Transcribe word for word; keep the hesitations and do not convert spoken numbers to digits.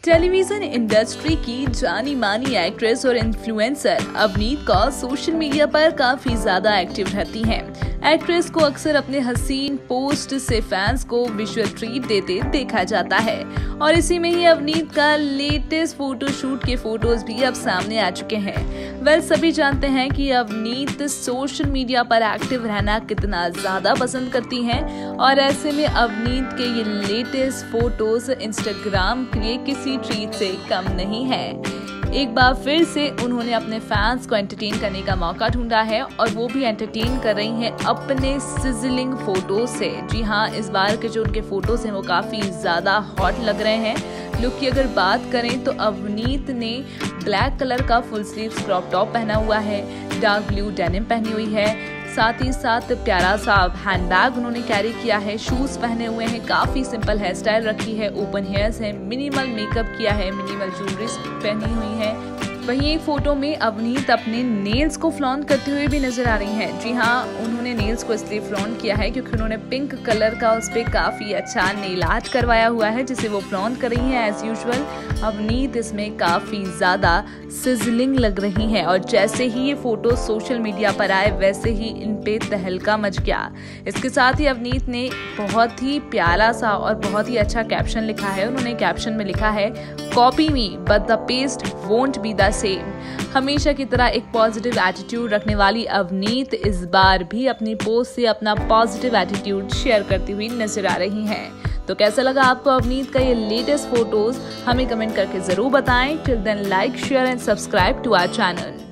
Television industry की जानी मानी एक्ट्रेस और influencer Avneet Kaur social media पर काफी ज्यादा एक्टिव रहती हैं। एक्ट्रेस को अक्सर अपने हसीन पोस्ट से फैंस को विजुअल ट्रीट देते देखा जाता है और इसी में ही अवनीत का लेटेस्ट फोटोशूट के फोटोज भी अब सामने आ चुके हैं। वेल सभी जानते हैं कि अवनीत सोशल मीडिया पर एक्टिव रहना कितना ज्यादा पसंद करती हैं और ऐसे में अवनीत के ये लेटेस्ट फोटोज इंस्टाग्राम के लिए किसी ट्रीट से कम नहीं है। एक बार फिर से उन्होंने अपने फैंस को एंटरटेन करने का मौका ढूंढा है और वो भी एंटरटेन कर रही हैं अपने सिजलिंग फोटोज से। जी हाँ, इस बार के जो उनके फोटोज हैं वो काफी ज्यादा हॉट लग रहे हैं। लुक की अगर बात करें तो अवनीत ने ब्लैक कलर का फुल स्लीव्स क्रॉप टॉप पहना हुआ है, डार्क ब्लू डेनिम पहनी हुई है, साथ ही साथ प्यारा सा हैंडबैग उन्होंने कैरी किया है, शूज पहने हुए हैं, काफी सिंपल हेयर स्टाइल रखी है, ओपन हेयर्स है, मिनिमल मेकअप किया है, मिनिमल ज्वेलरी पहनी हुई है। वहीं एक फोटो में अवनीत अपने नेल्स को फ्लॉन्ट करते हुए भी नजर आ रही हैं। जी हाँ, उन्होंने नेल्स को इसलिए फ्लॉन्ट किया है क्योंकि उन्होंने पिंक कलर का उस पर काफी अच्छा नेल आर्ट करवाया हुआ है जिसे वो फ्लॉन्ट कर रही हैं। एज यूजुअल अवनीत इसमें काफी ज्यादा सिजलिंग लग रही हैं और जैसे ही ये फोटो सोशल मीडिया पर आए वैसे ही इन पे तहलका मच गया। इसके साथ ही अवनीत ने बहुत ही प्यारा सा और बहुत ही अच्छा कैप्शन लिखा है। उन्होंने कैप्शन में लिखा है, copy me but the paste won't be the same. हमेशा की तरह एक पॉजिटिव एटीट्यूड रखने वाली अवनीत इस बार भी अपनी पोस्ट से अपना पॉजिटिव एटीट्यूड शेयर करती हुई नजर आ रही हैं। तो कैसा लगा आपको अवनीत का ये लेटेस्ट फोटोज? हमें कमेंट करके जरूर बताएं। Till then like, share and subscribe to our channel.